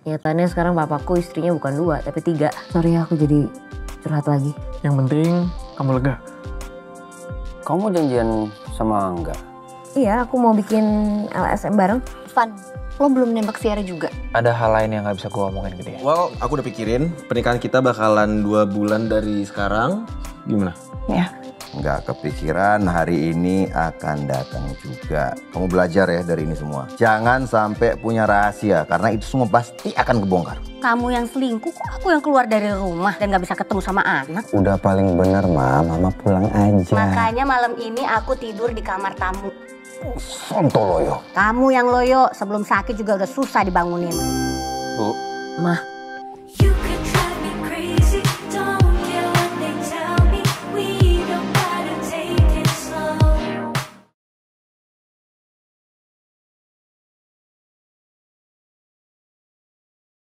Nyatanya sekarang papaku istrinya bukan 2 tapi 3. Sorry ya aku jadi curhat lagi. Yang penting kamu lega. Kamu janjian sama Angga? Iya, aku mau bikin LSM bareng. Van, lo belum nembak Tiara juga? Ada hal lain yang gak bisa gue omongin ke dia. Well, aku udah pikirin pernikahan kita bakalan 2 bulan dari sekarang. Gimana? Ya. Nggak kepikiran hari ini akan datang juga. Kamu belajar ya dari ini semua. Jangan sampai punya rahasia karena itu semua pasti akan kebongkar. Kamu yang selingkuh, kok aku yang keluar dari rumah dan gak bisa ketemu sama anak? Udah paling bener, Mama pulang aja. Makanya malam ini aku tidur di kamar tamu. Sonto loyo. Kamu yang loyo, sebelum sakit juga udah susah dibangunin. Bu. Mah,